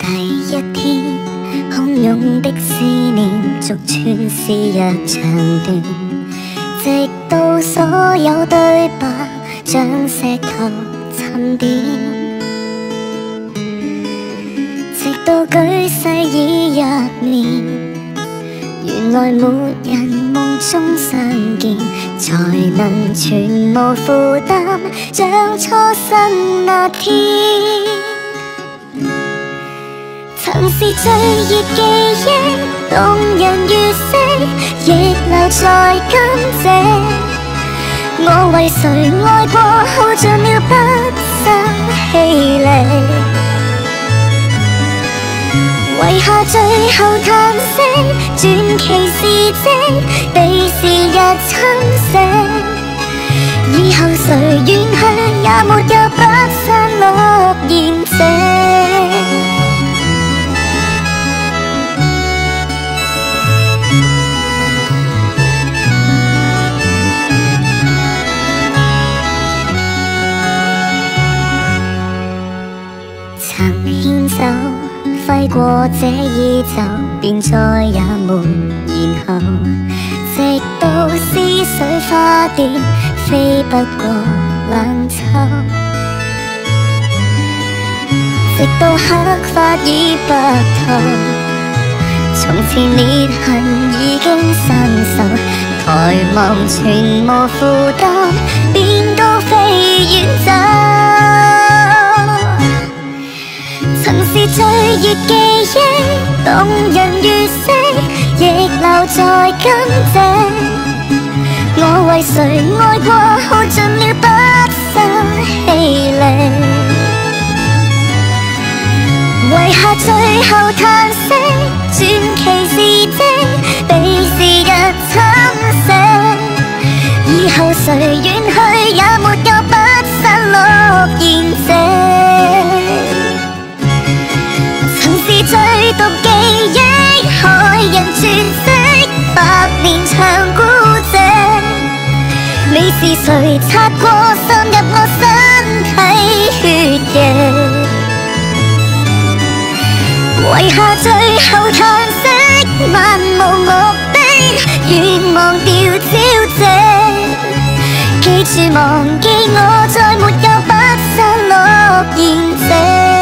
第一天，洶湧的思念逐串是日長段，直到所有對白像石頭沉澱，直到舉世已入眠，原來沒人夢中相見，才能全無負擔，像初生那天。曾是最熱記憶，動人如昔，亦留在今這。我為誰愛過，耗盡了畢生氣力，遺下最後嘆息，傳奇事蹟，被時日侵蝕。以後誰遠去，也沒有不散落言者。曾牽手揮過這衣袖，便再也沒然後，直到思緒花店飛不過冷秋，直到黑髮已白頭，從前裂痕已經生鏽，抬望全無負擔，便高飛遠走。曾是最熱記憶，動人如昔，亦留在今這。我為誰愛過，耗盡了畢生氣力，遺下最後嘆息，傳奇事蹟，被時日侵蝕。以後誰遠去，也沒有不散落言者。最毒記憶，害人詮釋，百年長故者。你是誰擦過，滲入我身體血液，遺下最後嘆息，漫無目的，願忘掉招這。記住忘記我，再沒有不散落言者。